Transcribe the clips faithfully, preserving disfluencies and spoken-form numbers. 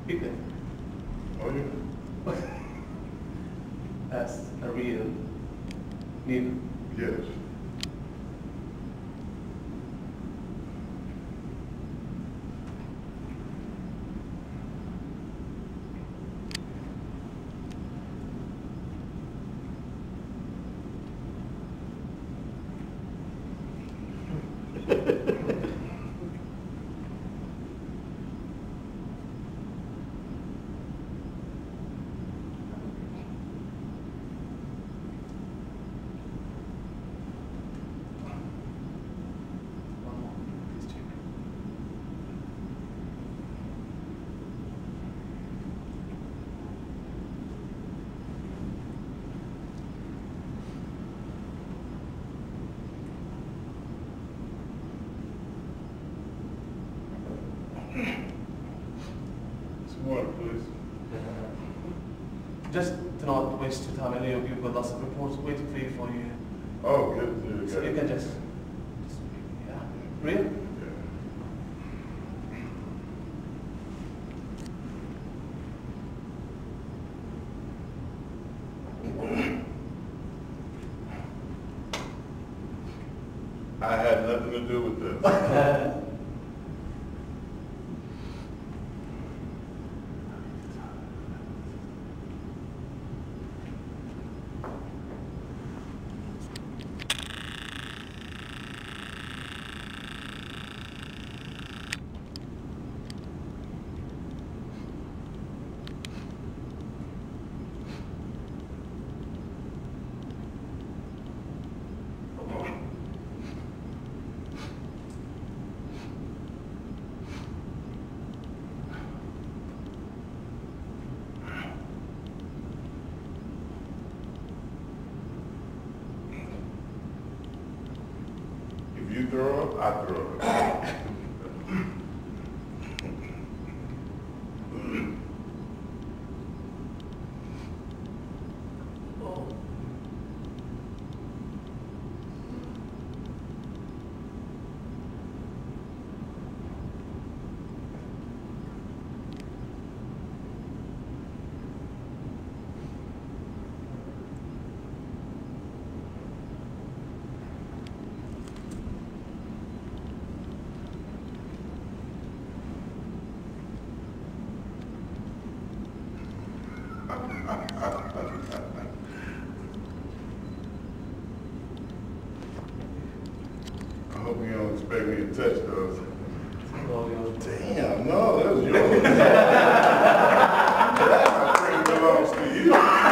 Pick it. Oh, yeah. That's a real needle. Yes. One more. Please check. Some water, please. Just to not waste your time, I know you've got lots of reports waiting for you for you. Oh, good. good, So you good. can just, just yeah. Real? Yeah. I had nothing to do with this. If you throw up, I throw up. I hope you don't expect me to touch those. All yours. Damn, no, that was yours. That pretty belongs to you.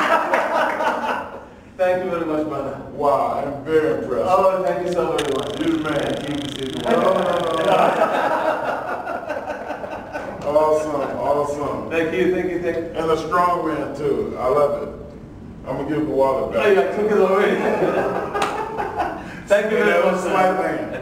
Thank you very much, brother. Wow, I'm very impressed. Oh, thank you so very much. You're the man. Thank you, Mister No, no, no, no. Awesome, awesome. Thank you, thank you, thank you. And a strong man too. I love it. I'm gonna give the water Oh, back. yeah, I took it already. Thank you And very that much, was sir. slight man.